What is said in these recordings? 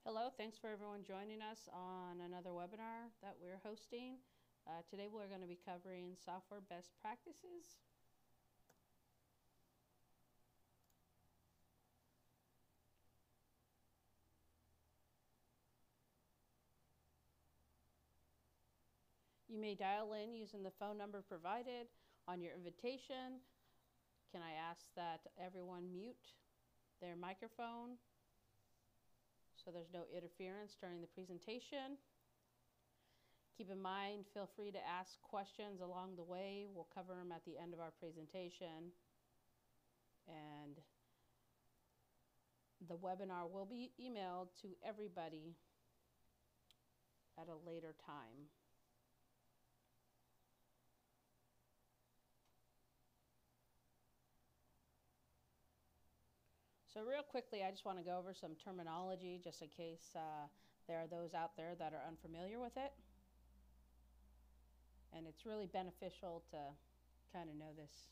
Hello, thanks for everyone joining us on another webinar that we're hosting. Today we're going to be covering software best practices. You may dial in using the phone number provided on your invitation. Can I ask that everyone mute their microphone so there's no interference during the presentation? Keep in mind, feel free to ask questions along the way. We'll cover them at the end of our presentation. And the webinar will be emailed to everybody at a later time. So real quickly, I just want to go over some terminology just in case there are those out there that are unfamiliar with it. And it's really beneficial to kind of know this,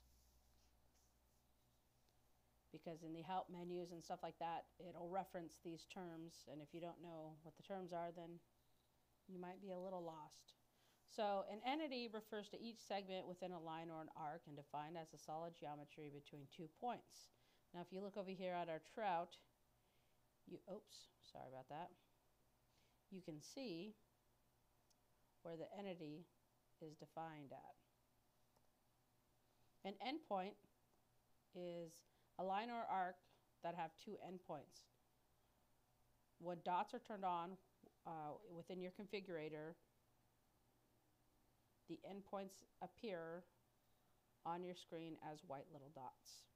because in the help menus and stuff like that, it'll reference these terms. And if you don't know what the terms are, then you might be a little lost. So an entity refers to each segment within a line or an arc and defined as a solid geometry between 2 points. Now, if you look over here at our trout, sorry about that. You can see where the entity is defined at. An endpoint is a line or arc that have 2 endpoints. When dots are turned on within your configurator, the endpoints appear on your screen as white little dots.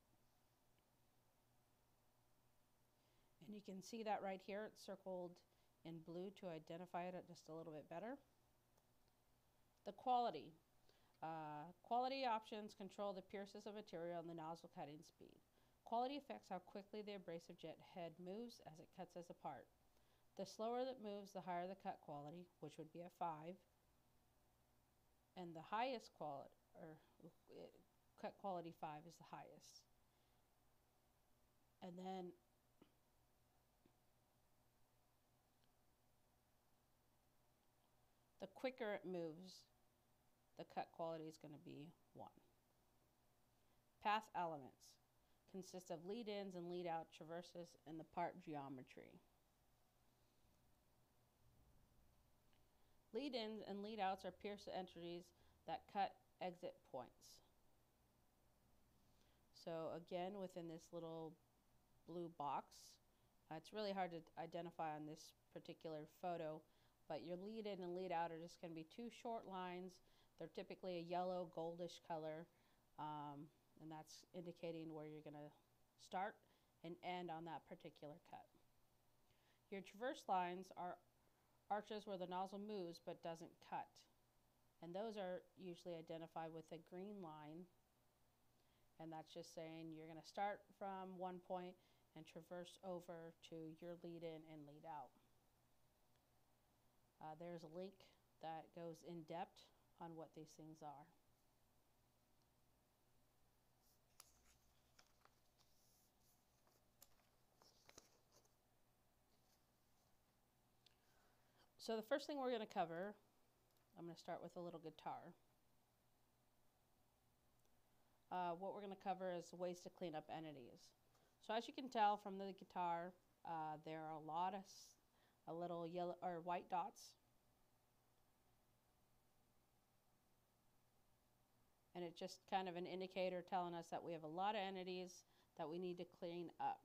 And you can see that right here. It's circled in blue to identify it just a little bit better. The quality. Quality options control the pierces of material and the nozzle cutting speed. Quality affects how quickly the abrasive jet head moves as it cuts us apart. The slower it moves, the higher the cut quality, which would be a 5. And the highest quality, cut quality 5 is the highest. And then the quicker it moves, the cut quality is going to be 1. Path elements consist of lead-ins and lead-out traverses in the part geometry. Lead-ins and lead-outs are pierced entities that cut exit points. So again, within this little blue box, it's really hard to identify on this particular photo, but your lead-in and lead-out are just going to be 2 short lines. They're typically a yellow goldish color, and that's indicating where you're going to start and end on that particular cut. Your traverse lines are arches where the nozzle moves but doesn't cut, and those are usually identified with a green line, and that's just saying you're going to start from one point and traverse over to your lead-in and lead-out. There's a link that goes in depth on what these things are. So the first thing we're going to cover, I'm going to start with a little guitar. What we're going to cover is ways to clean up entities. So as you can tell from the guitar, there are a lot of little yellow or white dots. And it's just kind of an indicator telling us that we have a lot of entities that we need to clean up.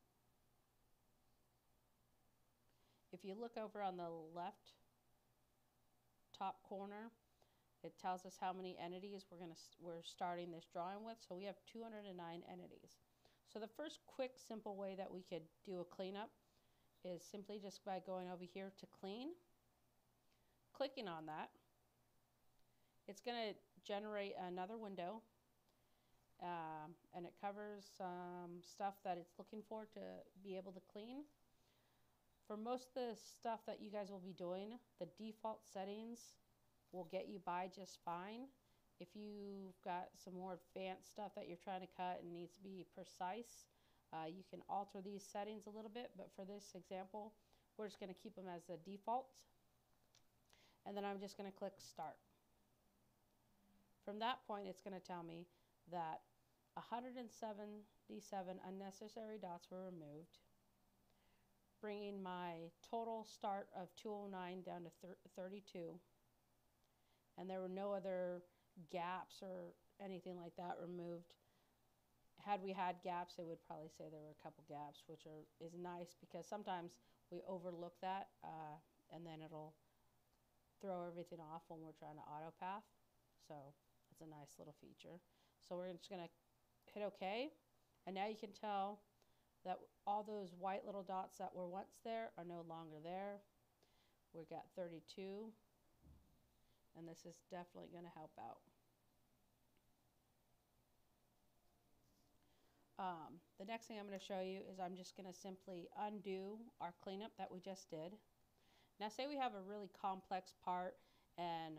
If you look over on the left top corner, it tells us how many entities we're starting this drawing with. So we have 209 entities. So the first quick, simple way that we could do a cleanup is simply just by going over here to clean, clicking on that. It's going to generate another window, and it covers some stuff that it's looking for to be able to clean. For most of the stuff that you guys will be doing, the default settings will get you by just fine. If you've got some more advanced stuff that you're trying to cut and needs to be precise, you can alter these settings a little bit, but for this example, we're just going to keep them as the defaults. And then I'm just going to click Start. From that point, it's going to tell me that 177 unnecessary dots were removed, bringing my total start of 209 down to 32. And there were no other gaps or anything like that removed. Had we had gaps, it would probably say there were a couple gaps, which is nice because sometimes we overlook that and then it'll throw everything off when we're trying to autopath. So it's a nice little feature. So we're just going to hit OK. And now you can tell that all those white little dots that were once there are no longer there. We've got 32. And this is definitely going to help out. The next thing I'm going to show you is I'm just going to simply undo our cleanup that we just did. Now say we have a really complex part and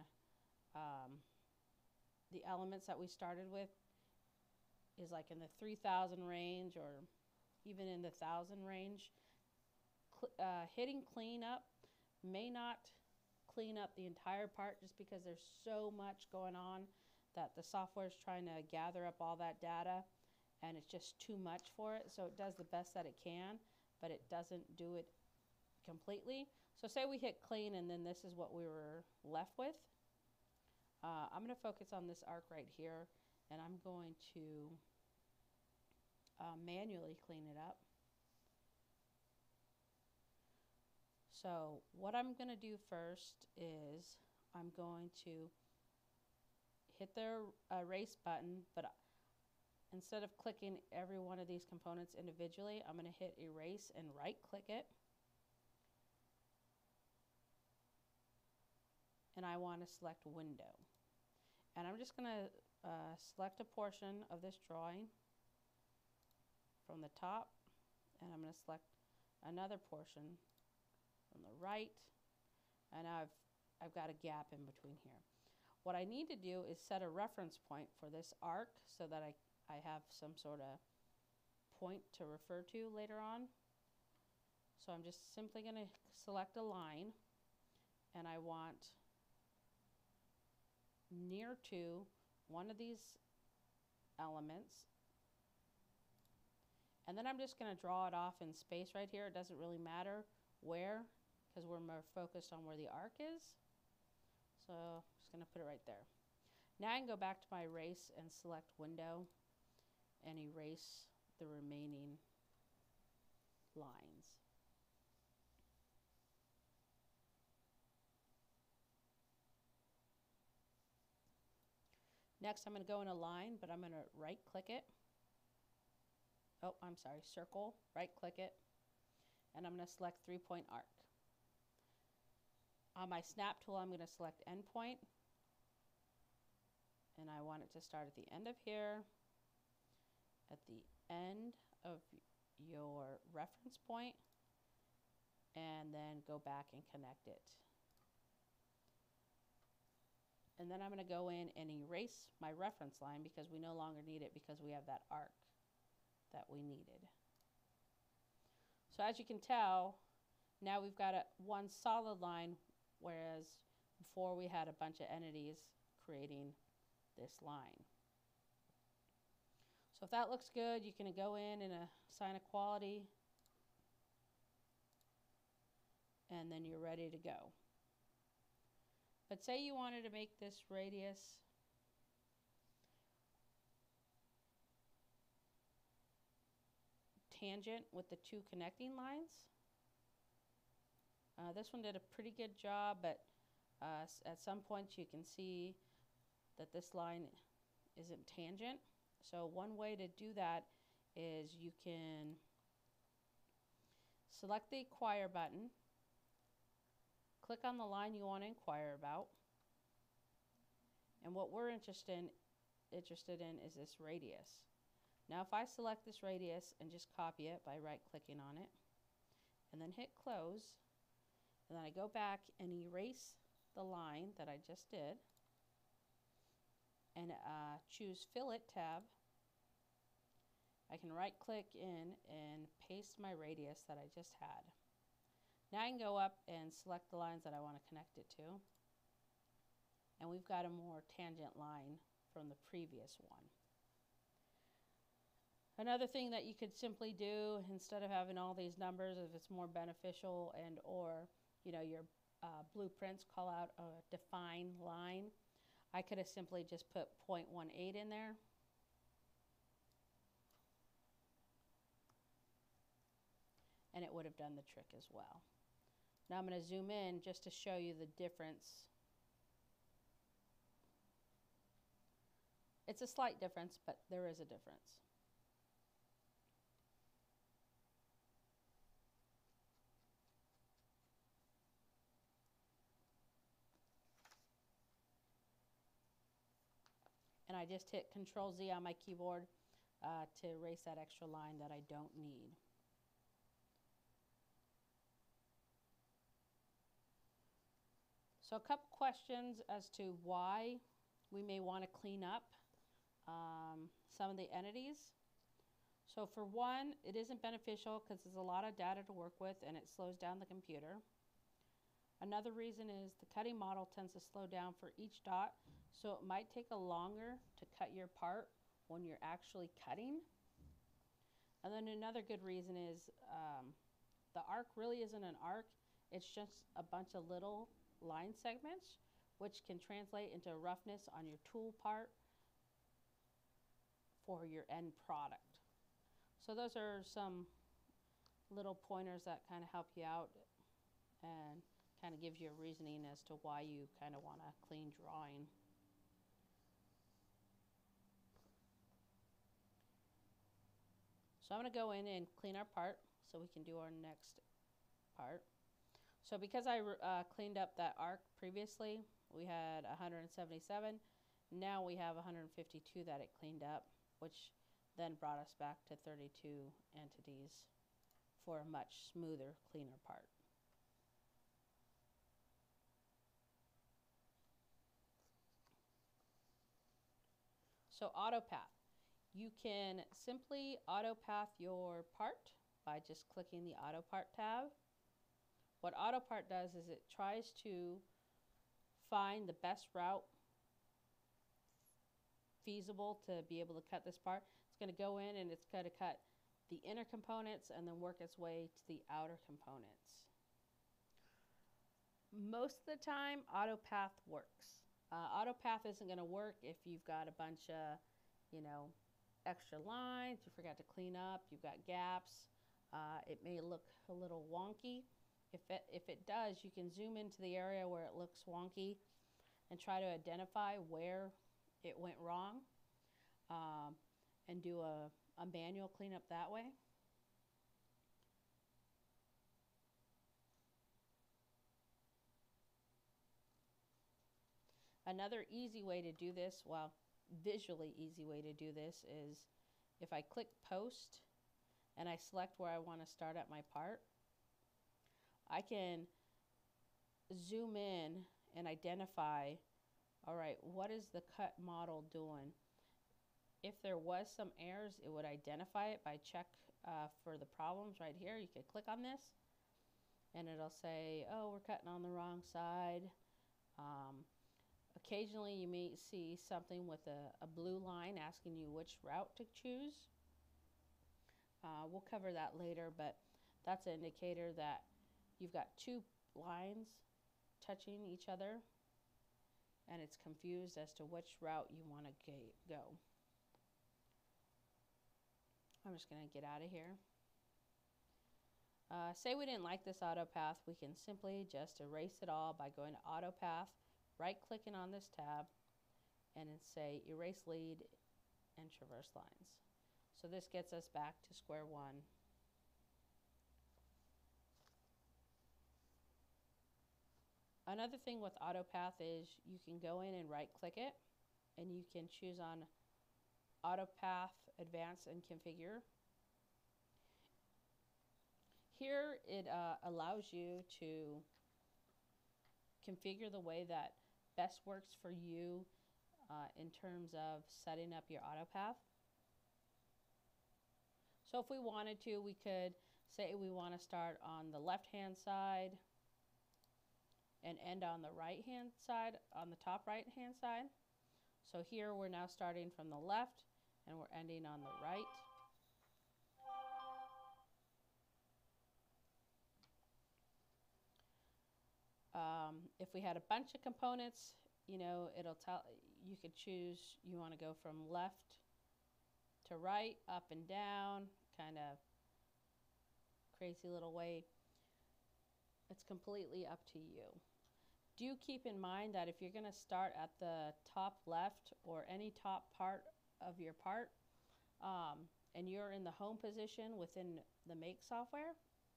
the elements that we started with is like in the 3,000 range or even in the 1,000 range. Hitting clean up may not clean up the entire part just because there's so much going on that the software is trying to gather up all that data and it's just too much for it. So it does the best that it can, but it doesn't do it completely. So say we hit clean and then this is what we were left with. I'm going to focus on this arc right here and I'm going to manually clean it up. So what I'm going to do first is I'm going to hit the erase button, but instead of clicking every one of these components individually, I'm going to hit erase and right click it. And I want to select window. And I'm just going to select a portion of this drawing from the top, and I'm going to select another portion from the right, and I've got a gap in between here. What I need to do is set a reference point for this arc so that I have some sort of point to refer to later on. So I'm just simply going to select a line, and I want near to one of these elements, and then I'm just going to draw it off in space right here. It doesn't really matter where because we're more focused on where the arc is. So I'm just going to put it right there. Now I can go back to my erase and select window and erase the remaining lines. Next, I'm going to go in a line, but I'm going to right click it. Oh, I'm sorry, circle, right click it, and I'm going to select 3-point arc. On my snap tool, I'm going to select endpoint, and I want it to start at the end of here, at the end of your reference point, and then go back and connect it. And then I'm going to go in and erase my reference line because we no longer need it because we have that arc that we needed. So as you can tell, now we've got one solid line, whereas before we had a bunch of entities creating this line. So if that looks good, you can go in and assign a quality, and then you're ready to go. But say you wanted to make this radius tangent with the two connecting lines. This one did a pretty good job, but at some points you can see that this line isn't tangent. So one way to do that is you can select the Inquire button, click on the line you want to inquire about, and what we're interested in is this radius. Now if I select this radius and just copy it by right clicking on it and then hit close, and then I go back and erase the line that I just did and choose Fillet tab, I can right click in and paste my radius that I just had. Now I can go up and select the lines that I want to connect it to. And we've got a more tangent line from the previous one. Another thing that you could simply do, instead of having all these numbers, if it's more beneficial and or your blueprints call out a define line, I could have simply just put 0.18 in there. And it would have done the trick as well. Now I'm going to zoom in just to show you the difference. It's a slight difference, but there is a difference. And I just hit Control Z on my keyboard to erase that extra line that I don't need. So a couple questions as to why we may want to clean up some of the entities. So for one, it isn't beneficial because there's a lot of data to work with and it slows down the computer. Another reason is the cutting model tends to slow down for each dot, so it might take a longer to cut your part when you're actually cutting. And then another good reason is the arc really isn't an arc, it's just a bunch of little line segments, which can translate into roughness on your tool part for your end product. So those are some little pointers that kind of help you out and kind of gives you a reasoning as to why you kind of want a clean drawing. So I'm going to go in and clean our part so we can do our next part. So because I cleaned up that arc previously, we had 177. Now we have 152 that it cleaned up, which then brought us back to 32 entities for a much smoother, cleaner part. So autopath. You can simply autopath your part by just clicking the autopart tab. What autopart does is it tries to find the best route feasible to be able to cut this part. It's going to go in and it's going to cut the inner components and then work its way to the outer components. Most of the time, autopath works. Autopath isn't going to work if you've got a bunch of, extra lines, you forgot to clean up, you've got gaps. It may look a little wonky. If it does, you can zoom into the area where it looks wonky and try to identify where it went wrong and do a manual cleanup that way. Another easy way to do this, well, visually easy way to do this is if I click post and I select where I want to start at my part, I can zoom in and identify, all right, what is the cut model doing? If there was some errors, it would identify it by check for the problems right here. You could click on this and it'll say, oh, we're cutting on the wrong side. Occasionally you may see something with a blue line asking you which route to choose. We'll cover that later, but that's an indicator that you've got two lines touching each other and it's confused as to which route you want to go. I'm just going to get out of here. Say we didn't like this autopath, we can simply just erase it all by going to autopath, right-clicking on this tab, and then say erase lead and traverse lines. So this gets us back to square one. Another thing with autopath is you can go in and right-click it, and you can choose on autopath, advanced, and configure. Here it allows you to configure the way that best works for you in terms of setting up your autopath. So if we wanted to, we could Say we want to start on the left-hand side and end on the right-hand side, on the top right-hand side. So here we're now starting from the left and we're ending on the right. If we had a bunch of components, you know, it'll tell, you could choose, you want to go from left to right, up and down, kind of crazy little way. It's completely up to you. Do keep in mind that if you're going to start at the top left or any top part of your part, and you're in the home position within the Make software,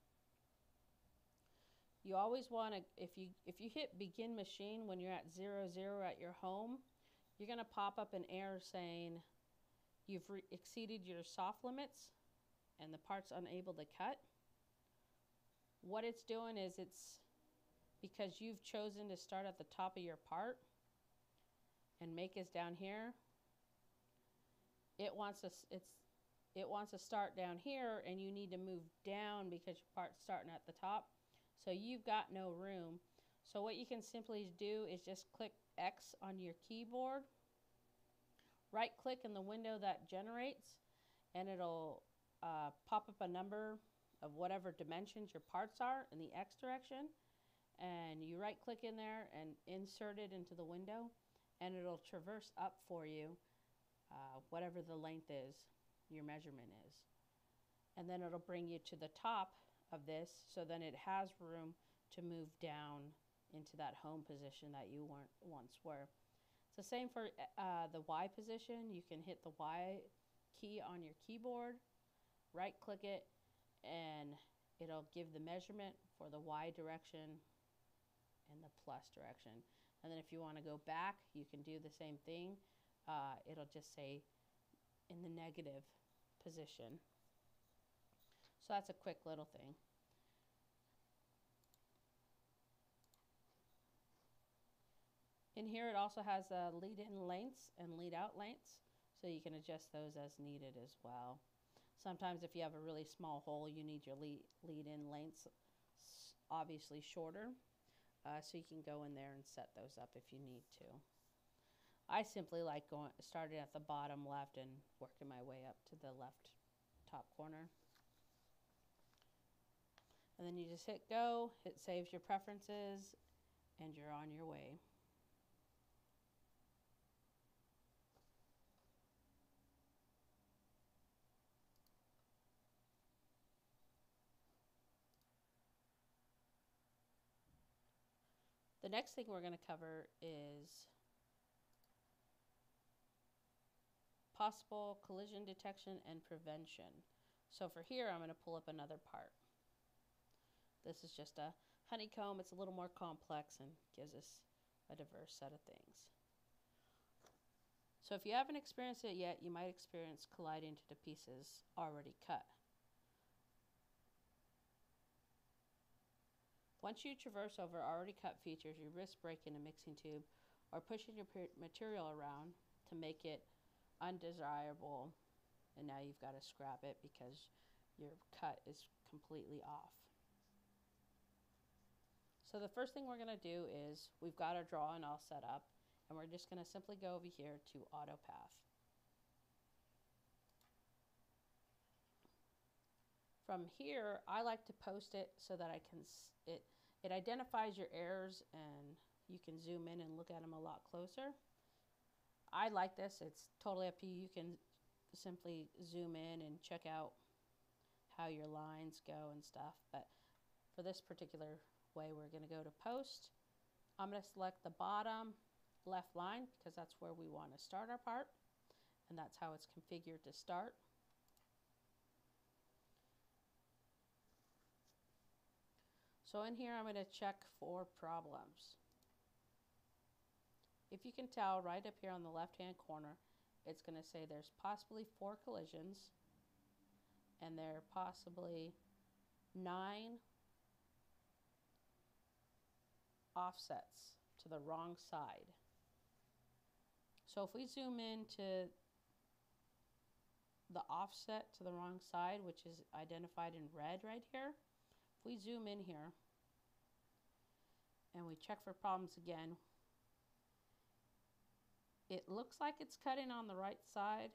you always want to, if you hit begin machine when you're at 0, 0 at your home, you're going to pop up an error saying you've exceeded your soft limits and the part's unable to cut. What it's doing is it's because you've chosen to start at the top of your part and Make is down here. It wants to start down here and you need to move down because your part's starting at the top. So you've got no room. So what you can simply do is just click X on your keyboard, right click in the window that generates, and it'll pop up a number of whatever dimensions your parts are in the X direction, and you right click in there and insert it into the window, and it'll traverse up for you whatever the length is, your measurement is. And then it'll bring you to the top of this, so then it has room to move down into that home position that you once were. It's the same for the Y position. You can hit the Y key on your keyboard, right click it, and it'll give the measurement for the Y direction and the plus direction. And then if you want to go back, you can do the same thing. It'll just say in the negative position. So that's a quick little thing. In here it also has lead-in lengths and lead-out lengths, so you can adjust those as needed as well. Sometimes if you have a really small hole, you need your lead-in lengths obviously shorter, so you can go in there and set those up if you need to. I simply like starting at the bottom left and working my way up to the left top corner. And then you just hit go, it saves your preferences, and you're on your way. The next thing we're going to cover is possible collision detection and prevention. So for here, I'm going to pull up another part. This is just a honeycomb. It's a little more complex and gives us a diverse set of things. So if you haven't experienced it yet, you might experience colliding to the pieces already cut. Once you traverse over already cut features, you risk breaking a mixing tube or pushing your material around to make it undesirable, and now you've got to scrap it because your cut is completely off. So the first thing we're going to do is we've got our drawing all set up, and we're just going to simply go over here to autopath. From here, I like to post it so that I can, it identifies your errors and you can zoom in and look at them a lot closer. I like this. It's totally up to you. You can simply zoom in and check out how your lines go and stuff. But for this particular way, we're going to go to post. I'm going to select the bottom left line because that's where we want to start our part. And that's how it's configured to start. So in here, I'm going to check for problems. If you can tell, right up here on the left-hand corner, it's going to say there's possibly 4 collisions, and there are possibly 9 offsets to the wrong side. So if we zoom into the offset to the wrong side, which is identified in red right here. If we zoom in here and we check for problems again, it looks like it's cutting on the right side.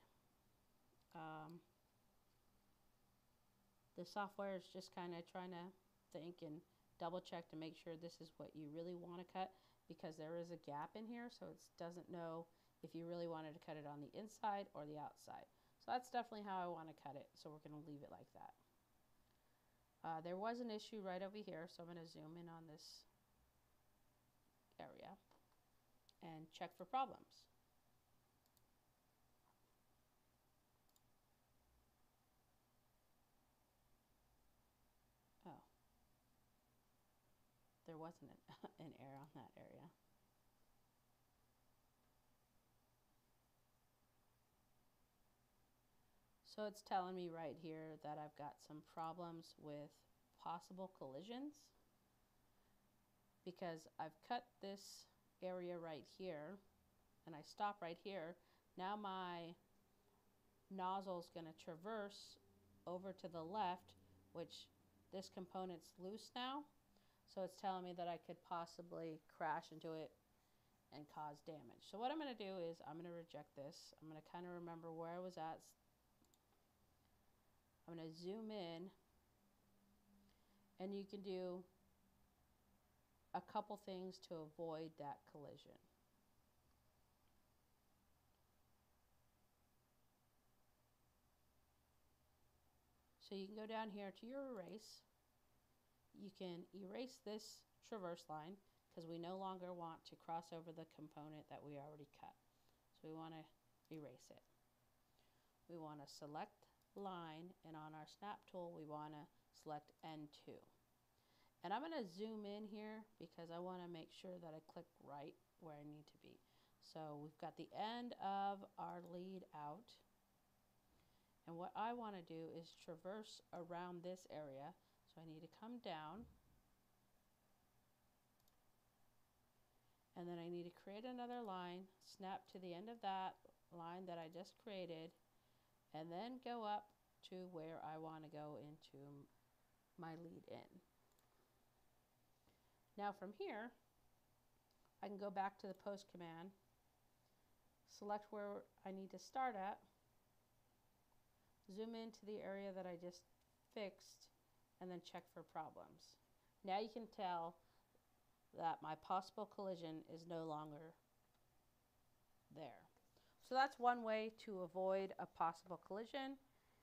The software is just kind of trying to think and double check to make sure this is what you really want to cut, because there is a gap in here, so it doesn't know if you really wanted to cut it on the inside or the outside. So that's definitely how I want to cut it, so we're going to leave it like that. There was an issue right over here, so I'm going to zoom in on this area and check for problems. Oh, there wasn't an error on that area. So it's telling me right here that I've got some problems with possible collisions, because I've cut this area right here and I stop right here. Now my nozzle is going to traverse over to the left, which this component's loose now, so it's telling me that I could possibly crash into it and cause damage. So what I'm going to do is I'm going to reject this. I'm going to kind of remember where I was at. I'm going to zoom in, and you can do a couple things to avoid that collision. So you can go down here to your erase. You can erase this traverse line because we no longer want to cross over the component that we already cut. So we want to erase it. We want to select line, and on our snap tool we want to select N2. And I'm going to zoom in here because I want to make sure that I click right where I need to be. So we've got the end of our lead out. And what I want to do is traverse around this area. So I need to come down. And then I need to create another line, snap to the end of that line that I just created, and then go up to where I want to go into my lead in. Now from here, I can go back to the post command, select where I need to start at, zoom into the area that I just fixed, and then check for problems. Now you can tell that my possible collision is no longer there. So that's one way to avoid a possible collision.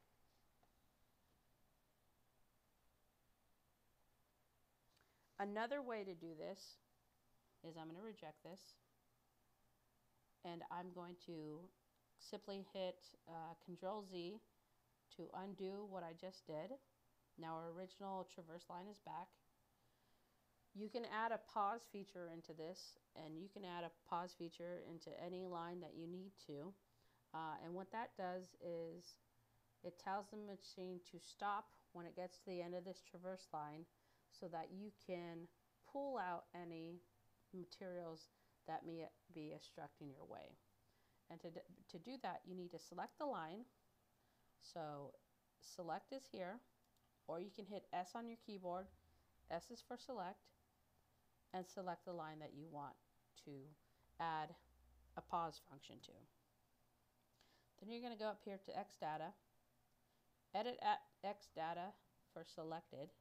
Another way to do this is I'm going to reject this, and I'm going to simply hit Control Z to undo what I just did. Now our original traverse line is back. You can add a pause feature into this, and you can add a pause feature into any line that you need to. And what that does is it tells the machine to stop when it gets to the end of this traverse line, so that you can pull out any materials that may be obstructing your way. And to do that, you need to select the line. So select is here, or you can hit S on your keyboard. S is for select, and select the line that you want to add a pause function to. Then you're going to go up here to X data, edit at X data for selected,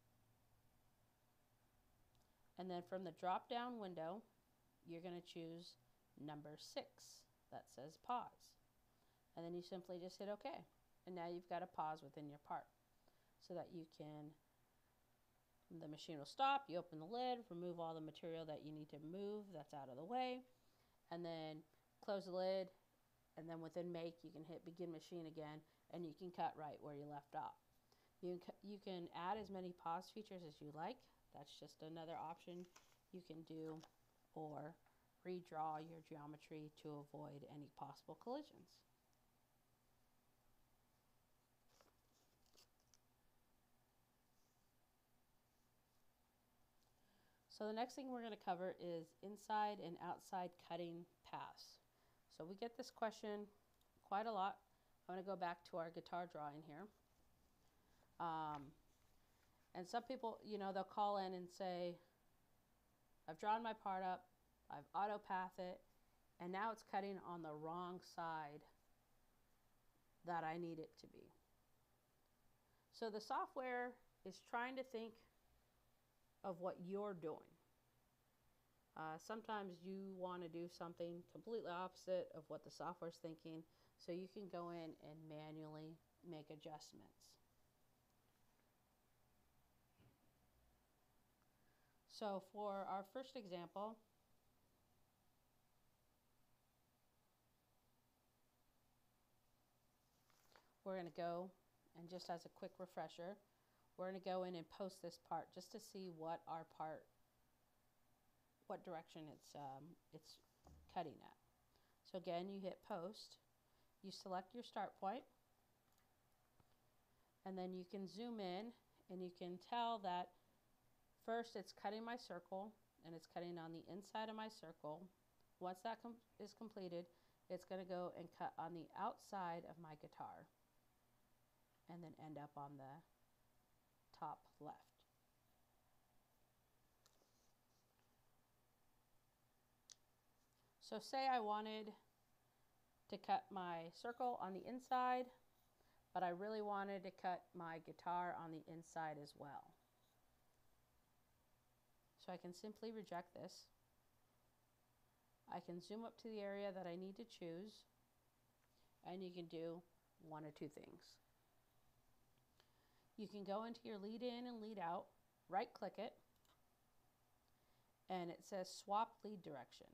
and then from the drop down window you're going to choose number 6 that says pause, and then you simply just hit OK, and now you've got a pause within your part, so that you can, the machine will stop, you open the lid, remove all the material that you need to move that's out of the way, and then close the lid, and then within make you can hit begin machine again, and you can cut right where you left off. You can add as many pause features as you like. That's just another option you can do, or redraw your geometry to avoid any possible collisions. So the next thing we're going to cover is inside and outside cutting paths. So we get this question quite a lot. I'm going to go back to our guitar drawing here. And some people, you know, they'll call in and say, I've drawn my part up, I've autopathed it, and now it's cutting on the wrong side that I need it to be. So the software is trying to think of what you're doing. Sometimes you want to do something completely opposite of what the software's thinking, so you can go in and manually make adjustments. So for our first example, we're going to go, and just as a quick refresher, we're going to go in and post this part just to see what our part, what direction it's cutting at. So again, you hit post, you select your start point, and then you can zoom in and you can tell that first it's cutting my circle, and it's cutting on the inside of my circle. Once that is completed, it's going to go and cut on the outside of my guitar and then end up on the top left. So say I wanted to cut my circle on the inside, but I really wanted to cut my guitar on the inside as well. So I can simply reject this. I can zoom up to the area that I need to choose, and you can do one or two things. You can go into your lead in and lead out, right click it, and it says swap lead direction.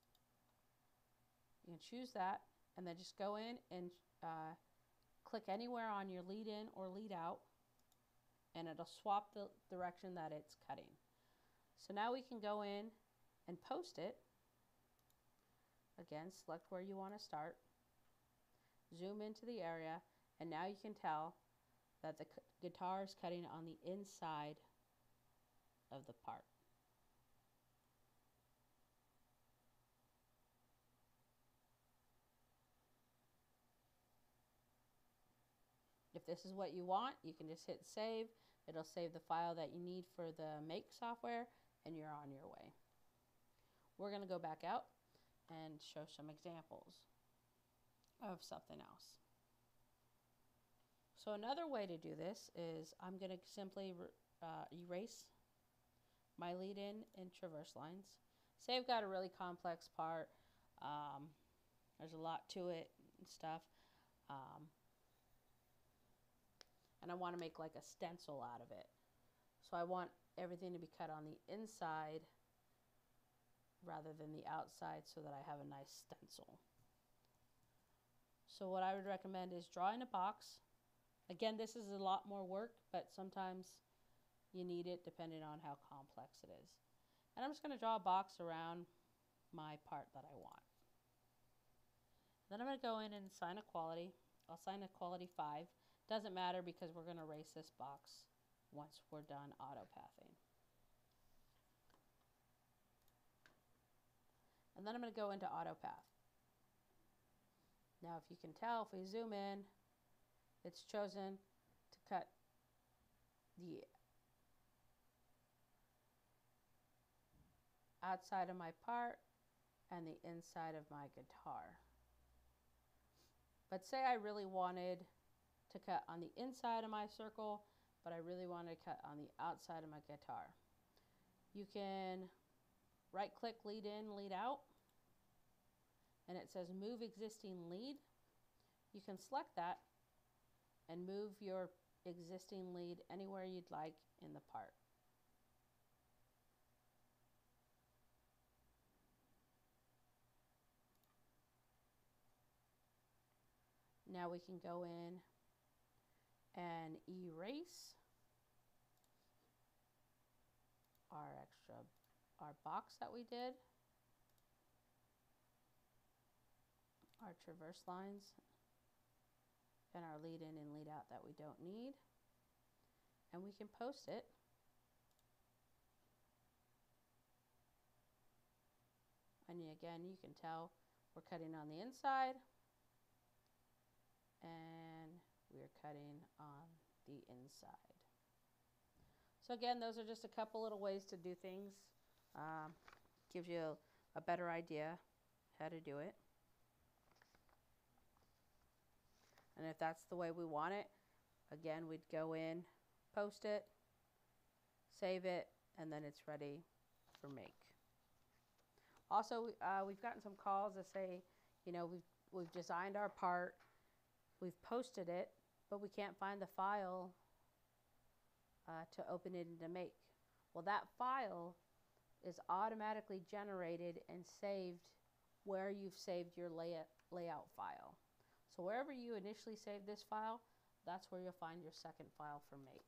You can choose that, and then just go in and click anywhere on your lead in or lead out, and it'll swap the direction that it's cutting. So now we can go in and post it. Again, select where you want to start, zoom into the area, and now you can tell that the guitar is cutting on the inside of the part. If this is what you want, you can just hit save. It'll save the file that you need for the make software, and you're on your way. We're going to go back out and show some examples of something else. So another way to do this is I'm going to simply erase my lead in and traverse lines. Say I've got a really complex part, there's a lot to it and stuff, and I want to make like a stencil out of it. So I want everything to be cut on the inside rather than the outside so that I have a nice stencil. So what I would recommend is drawing a box. Again, this is a lot more work, but sometimes you need it depending on how complex it is. And I'm just going to draw a box around my part that I want. Then I'm going to go in and assign a quality. I'll assign a quality 5. Doesn't matter because we're going to erase this box once we're done autopathing. And then I'm going to go into autopath. Now if you can tell, if we zoom in, it's chosen to cut the outside of my part and the inside of my guitar. But say I really wanted to cut on the inside of my circle, but I really wanted to cut on the outside of my guitar. You can right click lead in, lead out, and it says move existing lead. You can select that and move your existing lead anywhere you'd like in the part. Now we can go in and erase our box that we did, our traverse lines, and our lead in and lead out that we don't need, and we can post it. And again, you can tell we're cutting on the inside and we're cutting on the inside. So again, those are just a couple little ways to do things. Gives you a better idea how to do it. And if that's the way we want it, again, we'd go in, post it, save it, and then it's ready for make. Also, we've gotten some calls that say, you know, we've designed our part, we've posted it, but we can't find the file to open it into make. Well, that file is automatically generated and saved where you've saved your layout file. So wherever you initially saved this file, that's where you'll find your second file for make.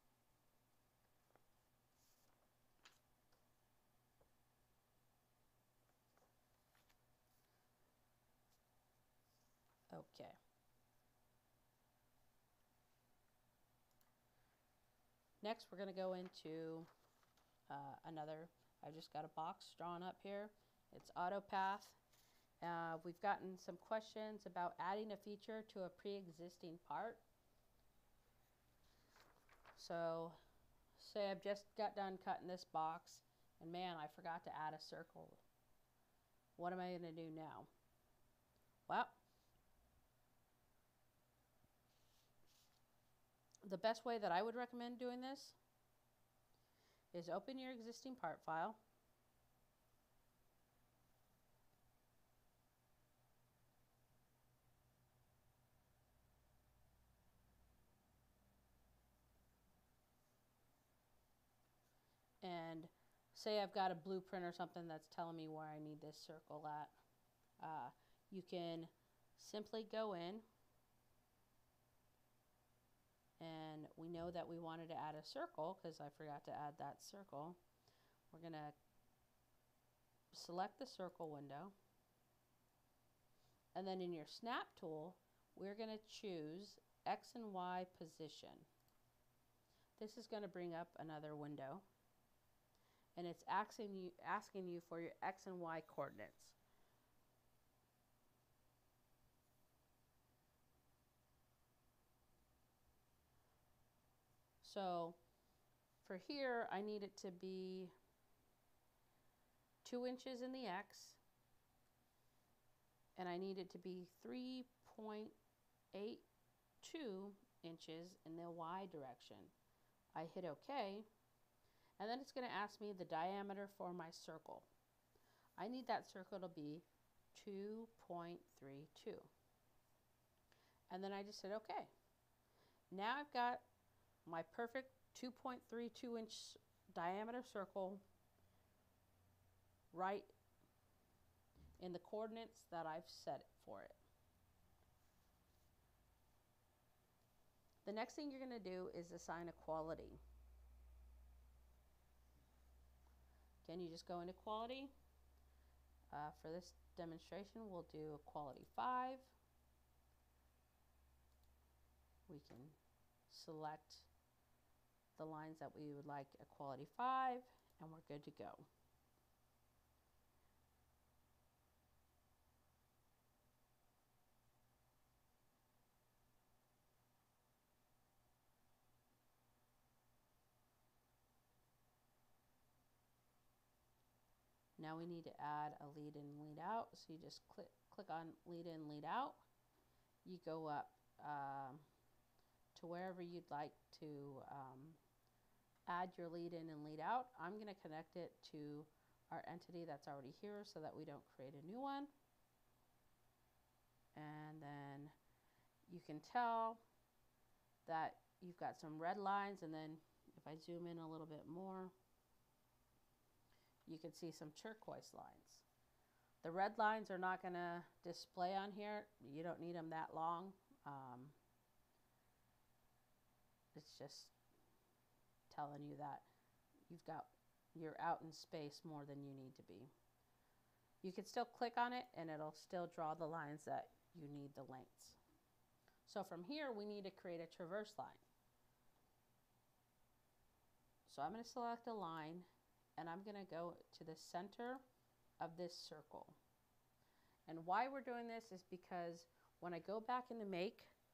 Okay. Next, we're going to go into I've just got a box drawn up here. It's autopath. We've gotten some questions about adding a feature to a pre-existing part. So, say I've just got done cutting this box, and man, I forgot to add a circle. What am I going to do now? Well, the best way that I would recommend doing this is open your existing part file. And say I've got a blueprint or something that's telling me where I need this circle at. You can simply go in, and we know that we wanted to add a circle because I forgot to add that circle. We're going to select the circle window, and then in your snap tool, we're going to choose X and Y position. This is going to bring up another window, and it's asking you for your X and Y coordinates. So for here, I need it to be 2 inches in the X, and I need it to be 3.82 inches in the Y direction. I hit OK, and then it's going to ask me the diameter for my circle. I need that circle to be 2.32. And then I just said OK. Now I've got my perfect 2.32 inch diameter circle right in the coordinates that I've set for it. The next thing you're going to do is assign a quality. Again, you just go into quality. For this demonstration, we'll do a quality 5. We can select the lines that we would like a quality 5, and we're good to go. Now we need to add a lead in, lead out. So you just click on lead in, lead out. You go up to wherever you'd like to add your lead in and lead out. I'm going to connect it to our entity that's already here so that we don't create a new one. And then you can tell that you've got some red lines, and then if I zoom in a little bit more, you can see some turquoise lines. The red lines are not going to display on here. You don't need them that long. It's just telling you that you're out in space more than you need to be. You can still click on it and it'll still draw the lines that you need the lengths. So from here we need to create a traverse line. So I'm going to select a line, and I'm going to go to the center of this circle. And why we're doing this is because when I go back into make,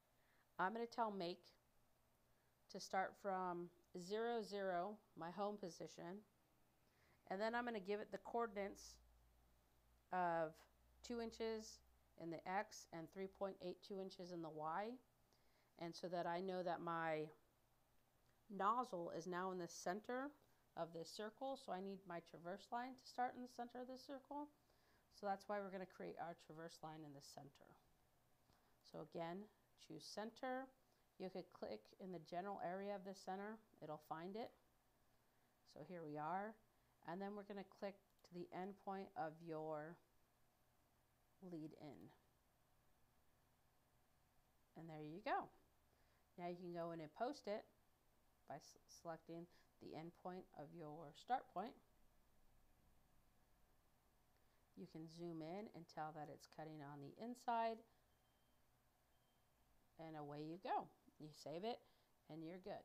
I'm going to tell make to start from 0, 0, my home position, and then I'm going to give it the coordinates of 2 inches in the X and 3.82 inches in the Y, and so that I know that my nozzle is now in the center of this circle, so I need my traverse line to start in the center of this circle. So that's why we're going to create our traverse line in the center. So again, choose center. You could click in the general area of the center, it'll find it. So here we are, and then we're going to click to the end point of your lead in. And there you go. Now you can go in and post it by selecting the end point of your start point. You can zoom in and tell that it's cutting on the inside, and away you go. You save it and you're good.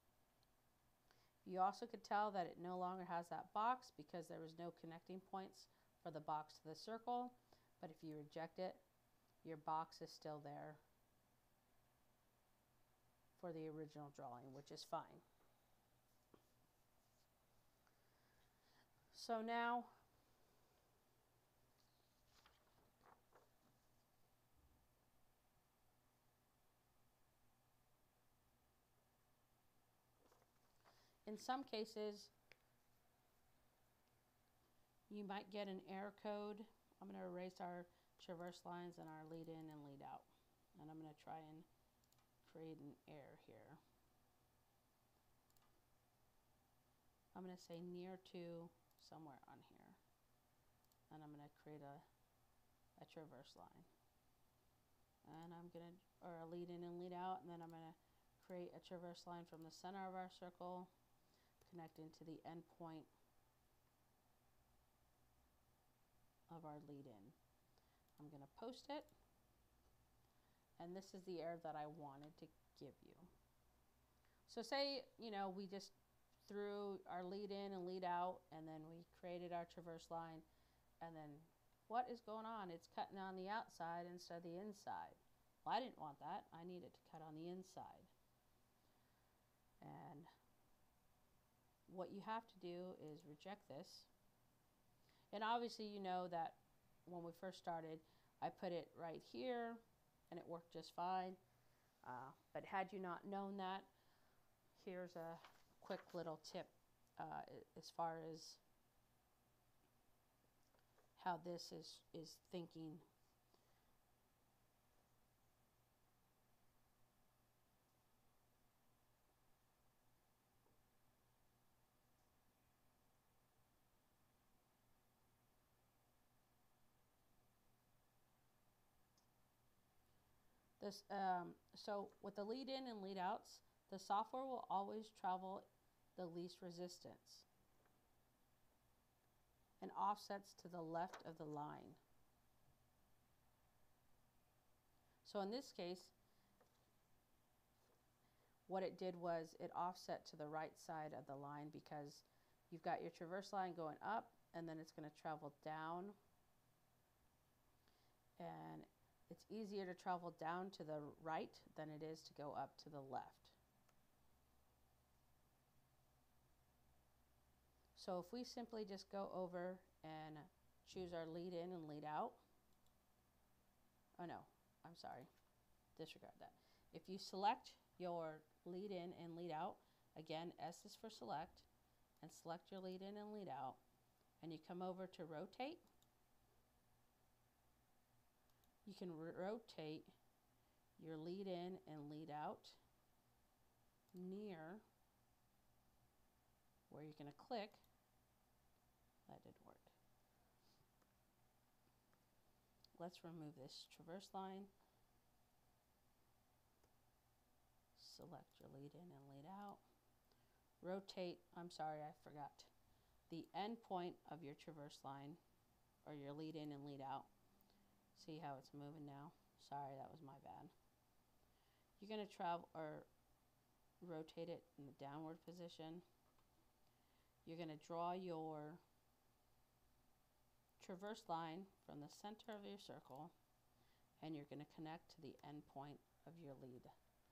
You also could tell that it no longer has that box because there was no connecting points for the box to the circle, but if you reject it, your box is still there for the original drawing, which is fine. So now in some cases you might get an error code. I'm going to erase our traverse lines and our lead in and lead out, and I'm going to try and create an error here. I'm going to say near to somewhere on here, and I'm going to create a traverse line, and I'm going to, or a lead in and lead out, and then I'm going to create a traverse line from the center of our circle connecting to the end point of our lead in. I'm going to post it, and this is the error that I wanted to give you. So say, you know, we just threw our lead in and lead out, and then we created our traverse line, and then what is going on? It's cutting on the outside instead of the inside. Well, I didn't want that. I needed to cut on the inside. And what you have to do is reject this. And obviously you know that when we first started, I put it right here and it worked just fine. But had you not known that, here's a quick little tip as far as how this is thinking. This, so with the lead in and lead outs, the software will always travel the least resistance and offsets to the left of the line. So in this case, what it did was it offset to the right side of the line because you've got your traverse line going up, and then it's going to travel down, and it's easier to travel down to the right than it is to go up to the left. So if we simply just go over and choose our lead in and lead out, oh no, I'm sorry, disregard that. If you select your lead in and lead out, again, S is for select, and select your lead in and lead out, and you come over to rotate, you can rotate your lead in and lead out near where you're going to click. That didn't work. Let's remove this traverse line. Select your lead in and lead out. Rotate, I'm sorry, I forgot. The end point of your traverse line, or your lead in and lead out. See how it's moving now? Sorry, that was my bad. You're going to travel or rotate it in the downward position. You're going to draw your traverse line from the center of your circle, and you're going to connect to the end point of your lead.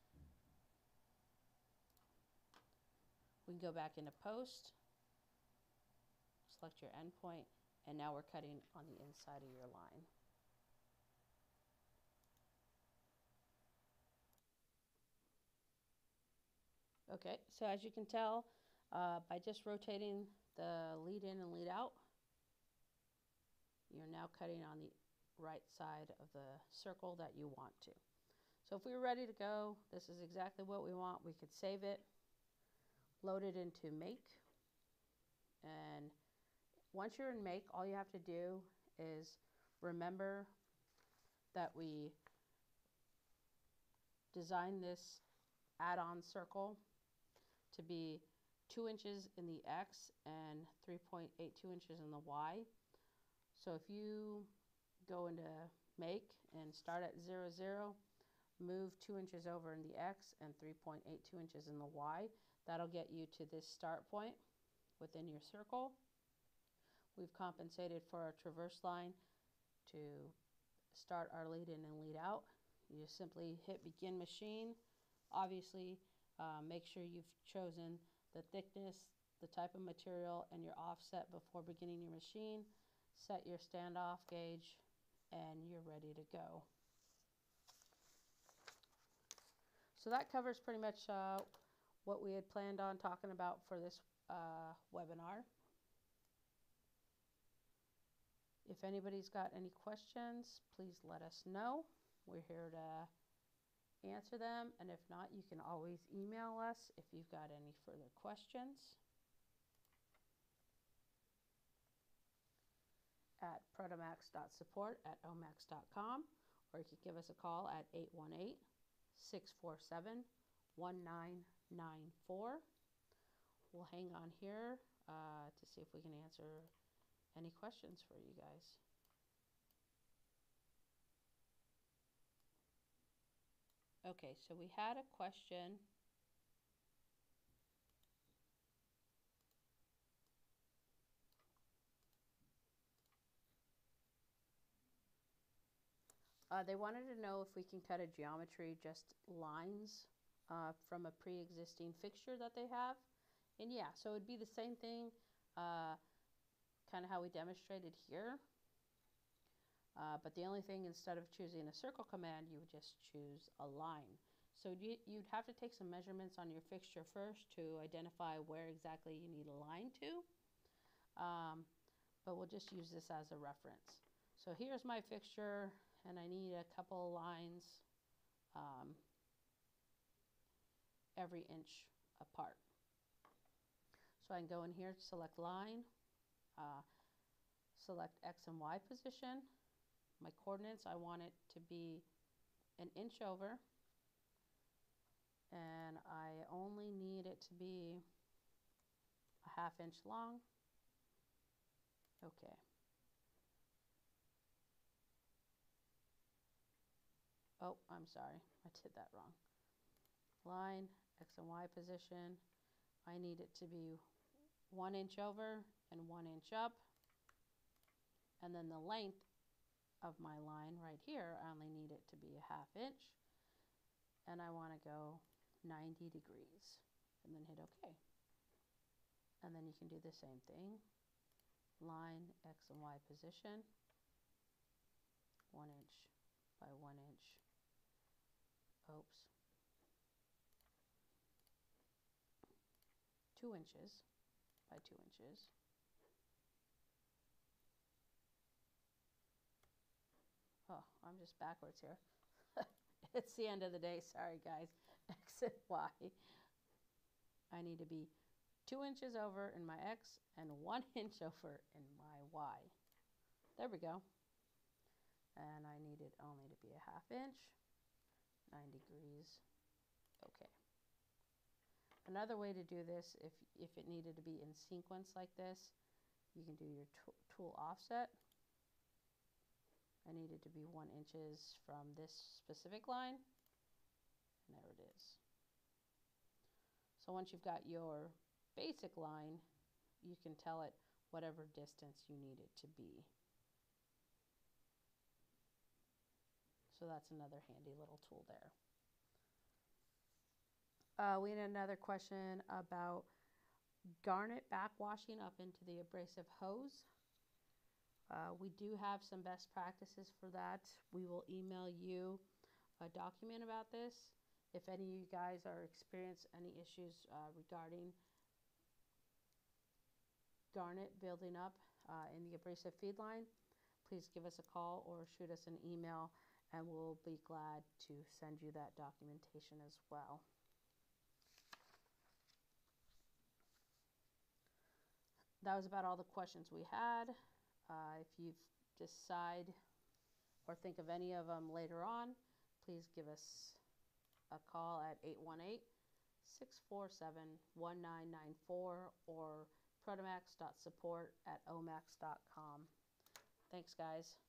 We can go back into post, select your endpoint, and now we're cutting on the inside of your line. Okay, so as you can tell, by just rotating the lead in and lead out, you're now cutting on the right side of the circle that you want to. So if we were ready to go, this is exactly what we want. We could save it, load it into Make, and once you're in Make, all you have to do is remember that we designed this add-on circle to be 2 inches in the X and 3.82 inches in the Y. So if you go into Make and start at 0, 0, move 2 inches over in the X and 3.82 inches in the Y, that'll get you to this start point within your circle. We've compensated for our traverse line to start our lead in and lead out. You just simply hit begin machine. Obviously, make sure you've chosen the thickness, the type of material, and your offset before beginning your machine. Set your standoff gauge, and you're ready to go. So that covers pretty much what we had planned on talking about for this webinar. If anybody's got any questions, please let us know. We're here to answer them, and if not, you can always email us if you've got any further questions at protomax.support@omax.com, or you can give us a call at 818-647-1994. We'll hang on here to see if we can answer any questions for you guys. Okay, so we had a question. They wanted to know if we can cut a geometry, just lines from a pre-existing fixture that they have. And yeah, so it'd be the same thing, kind of how we demonstrated here. But the only thing, instead of choosing a circle command, you would just choose a line. So you'd have to take some measurements on your fixture first to identify where exactly you need a line to. But we'll just use this as a reference. So here's my fixture, and I need a couple lines every inch apart. So I can go in here, select line, select X and Y position. My coordinates, I want it to be an inch over, and I only need it to be a ½ inch long. Okay. Oh, I'm sorry, I did that wrong. Line, X and Y position, I need it to be 1 inch over and 1 inch up. And then the length of my line right here, I only need it to be a ½ inch. And I want to go 90 degrees and then hit OK. And then you can do the same thing. Line, X and Y position, 1 inch by 1 inch. Oops. 2 inches by 2 inches. Oh, I'm just backwards here. It's the end of the day. Sorry, guys. X and Y. I need to be 2 inches over in my X and 1 inch over in my Y. There we go. And I need it only to be a ½ inch, 9 degrees. Okay. Another way to do this, if it needed to be in sequence like this, you can do your tool offset. I need it to be 1 inches from this specific line, and there it is. So once you've got your basic line, you can tell it whatever distance you need it to be. So that's another handy little tool there. We had another question about garnet backwashing up into the abrasive hose. We do have some best practices for that. We will email you a document about this. If any of you guys are experience any issues regarding garnet building up in the abrasive feed line, please give us a call or shoot us an email, and we'll be glad to send you that documentation as well. That was about all the questions we had. If you decide or think of any of them later on, please give us a call at 818-647-1994 or protomax.support@omax.com. Thanks, guys.